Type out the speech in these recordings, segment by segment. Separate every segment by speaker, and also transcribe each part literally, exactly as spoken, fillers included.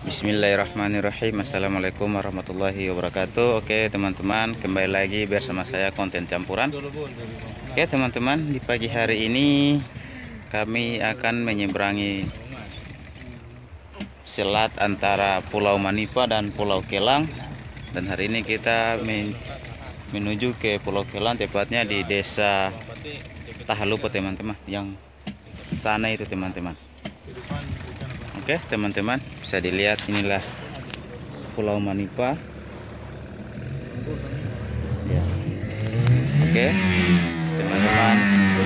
Speaker 1: Bismillahirrahmanirrahim. Assalamualaikum warahmatullahi wabarakatuh. Oke teman-teman, kembali lagi bersama saya konten campuran. Oke teman-teman, di pagi hari ini kami akan menyeberangi selat antara Pulau Manipa dan Pulau Kelang. Dan hari ini kita men menuju ke Pulau Kelang, tepatnya di desa Tahalupo teman-teman, yang sana itu teman-teman. Oke teman-teman, bisa dilihat inilah Pulau Manipa ya. Oke teman-teman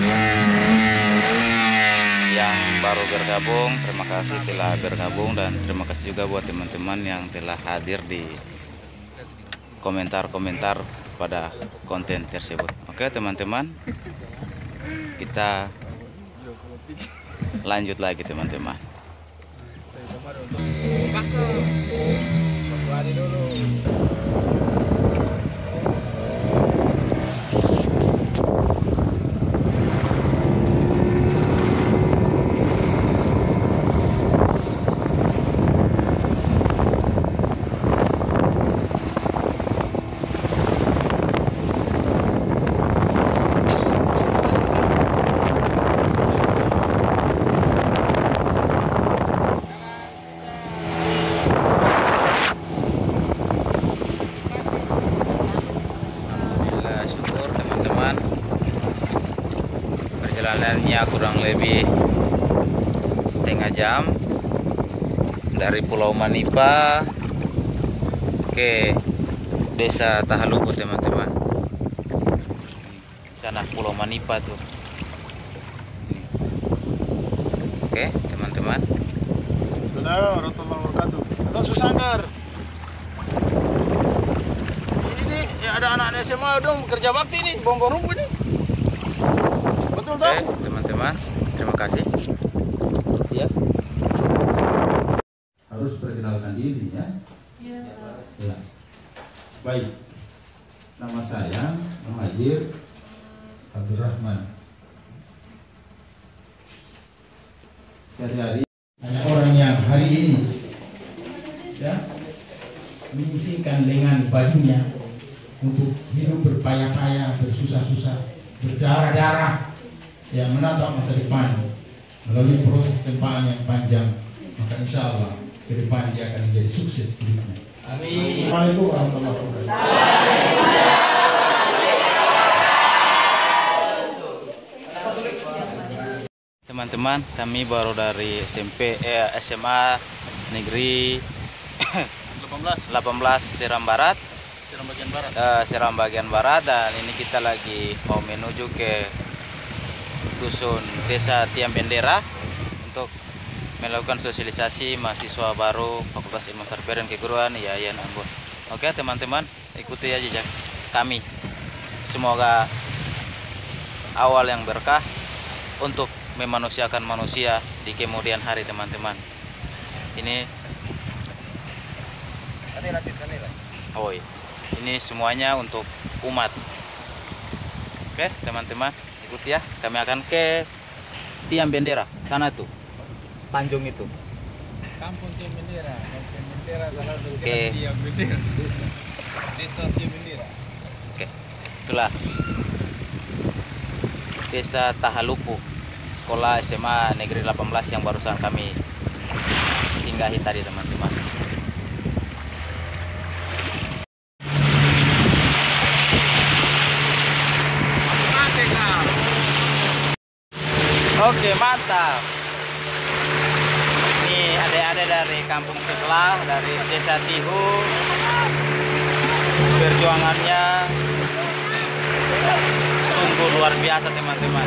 Speaker 1: yang baru bergabung, terima kasih telah bergabung, dan terima kasih juga buat teman-teman yang telah hadir di komentar-komentar pada konten tersebut. Oke teman-teman, kita lanjut lagi teman-teman. Perjalanannya kurang lebih setengah jam dari Pulau Manipa ke desa Tahalupo teman-teman. Sana Pulau Manipa tuh. Oke teman-teman.
Speaker 2: Assalamualaikum warahmatullahi wabarakatuh. Atau Susanggar. Ini nih ya, ada anak S M A dong kerja bakti nih, bom-bom rumput nih.
Speaker 1: Oke teman-teman, terima kasih ya. Harus perkenalkan diri ya. Ya. Ya. Baik, nama saya Muhajir Abdurrahman. Sehari-hari hanya orang yang hari ini ya menyisihkan dengan bajunya untuk hidup berpayah-payah, bersusah-susah, berdarah-darah, yang menatap masa depan melalui proses tempaan yang panjang, maka insya Allah ke depan dia akan menjadi sukses hidupnya. Amin. Assalamualaikum warahmatullahi wabarakatuh. Teman-teman, kami baru dari S M P eh, S M A Negeri delapan belas Seram Barat, Seram bagian barat, eh, Seram bagian barat, dan ini kita lagi mau menuju ke dusun desa Tiang Bendera untuk melakukan sosialisasi mahasiswa baru Fakultas Ilmu Perperan Keguruan Yayan Ambon. Oke teman-teman, ikuti aja jejak kami. Semoga awal yang berkah untuk memanusiakan manusia di kemudian hari teman-teman. Ini oh iya. Ini semuanya untuk umat. Oke teman-teman, ikuti ya, kami akan ke Tiang Bendera sana tuh, Tanjung itu.
Speaker 2: Kampung Tiang Bendera, Kampung Bendera salah satu
Speaker 1: Oke.
Speaker 2: Tiang Bendera. Desa Tiang Bendera.
Speaker 1: Oke, itulah desa Tahalupo, sekolah S M A Negeri delapan belas yang barusan kami singgahi tadi teman-teman. Oke mantap. Ini adik-adik dari kampung sebelah, dari desa Tihu. Perjuangannya sungguh luar biasa teman-teman.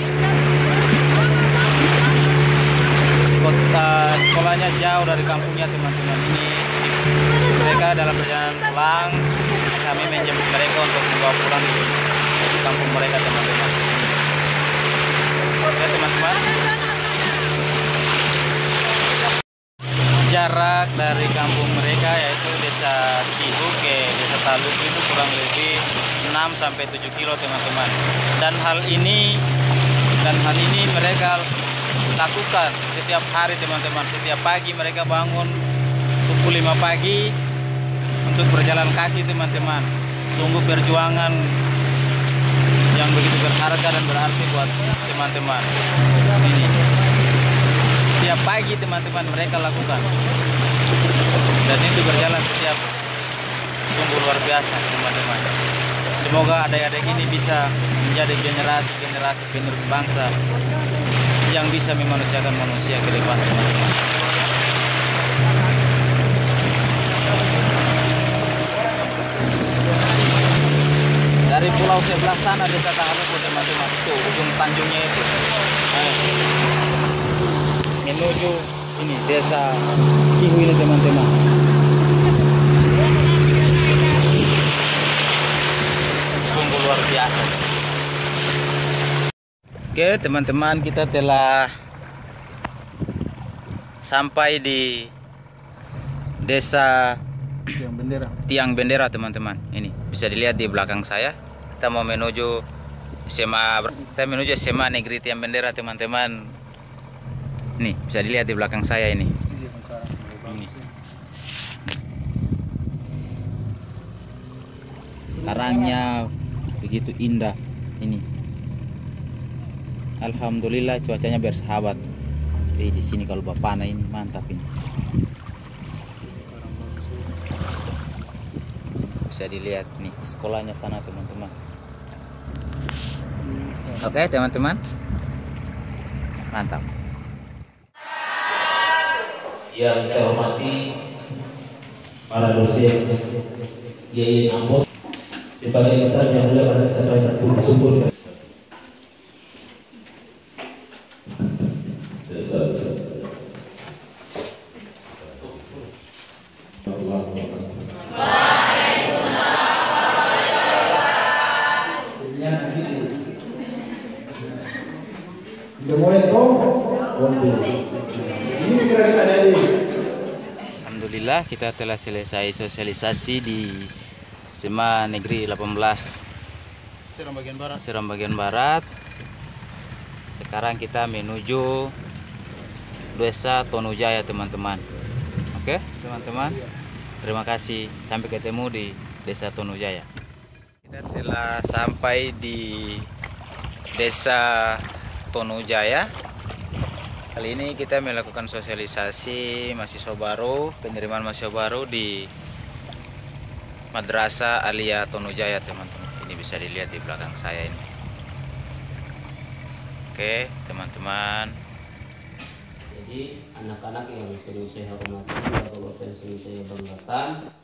Speaker 1: Kota sekolahnya jauh dari kampungnya teman-teman. Ini mereka dalam perjalanan pulang, kami menjemput mereka untuk membawa pulang di kampung mereka teman-teman. Oke teman-teman, jarak dari kampung mereka yaitu desa Tihu ke desa Tahalupo itu kurang lebih enam sampai tujuh kilo teman-teman. Dan hal ini dan hal ini mereka lakukan setiap hari teman-teman. Setiap pagi mereka bangun pukul lima pagi untuk berjalan kaki teman-teman. Sungguh perjuangan yang begitu berharga dan berarti buat teman-teman. Ini setiap pagi teman-teman mereka lakukan, dan itu berjalan setiap, sungguh luar biasa teman-teman. Semoga adik-adik ini bisa menjadi generasi-generasi penerus bangsa yang bisa memanusiakan manusia ke depan teman-teman. Dari pulau sebelah sana desa Taharuku teman-teman, itu ujung tanjungnya itu menuju ini desa Kihu ini teman-teman. Sungguh luar biasa. Oke teman-teman, kita telah sampai di desa
Speaker 2: Tiang Bendera.
Speaker 1: Tiang Bendera teman-teman. Ini bisa dilihat di belakang saya. Kita mau menuju S M A, kita menuju S M A Negeri Tiang Bendera teman-teman. Nih bisa dilihat di belakang saya ini. Ini. Karangnya begitu indah ini. Alhamdulillah cuacanya bersahabat. Di di sini kalau bapana ini mantap ini. Bisa dilihat nih sekolahnya sana teman-teman. Oke teman-teman, mantap.
Speaker 3: Yang saya hormati para dosen Y I N Ambon sebagai insan yang mulia pada kita bersyukur.
Speaker 1: Alhamdulillah kita telah selesai sosialisasi di S M A Negeri delapan belas
Speaker 2: Seram bagian barat.
Speaker 1: Seram bagian barat. Sekarang kita menuju Desa Tonujaya teman-teman. Oke teman-teman, terima kasih, sampai ketemu di Desa Tonujaya. Kita telah sampai di Desa Tonujaya. Kali ini kita melakukan sosialisasi mahasiswa baru, penerimaan mahasiswa baru di Madrasah Aliyah Tonujaya teman-teman. Ini bisa dilihat di belakang saya ini. Oke teman-teman.
Speaker 3: Jadi anak-anak yang sering saya hormati, bapak-bapak yang sering saya banggakan,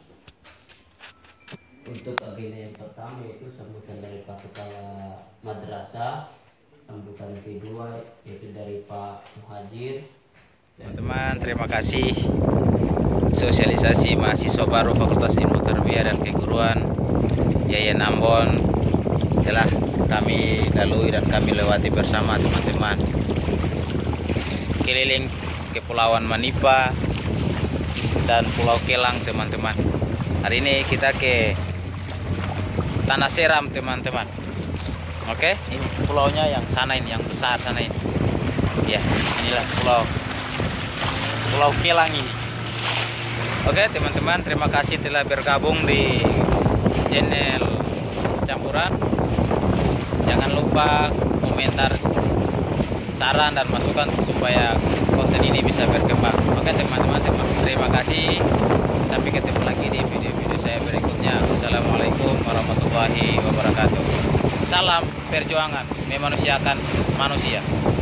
Speaker 3: untuk agenda yang pertama yaitu sambutan dari Pak Kepala Madrasah, sambutan kedua yaitu dari Pak Muhajir.
Speaker 1: Teman-teman, terima kasih. Sosialisasi mahasiswa baru Fakultas Ilmu Tarbiyah dan Keguruan Y I N Ambon telah kami lalui dan kami lewati bersama teman-teman. Keliling Kepulauan Manipa dan Pulau Kelang teman-teman. Hari ini kita ke Tanah Seram teman-teman. Oke, ini pulaunya yang sana ini, yang besar sana ini. Ya, inilah pulau Pulau Kelang ini. Oke teman-teman, terima kasih telah bergabung di channel Campuran. Jangan lupa komentar, saran dan masukan supaya konten ini bisa berkembang. Oke teman-teman, terima kasih. Sampai ketemu lagi di video-video saya berikutnya. Assalamualaikum warahmatullahi wabarakatuh. Salam perjuangan memanusiakan manusia.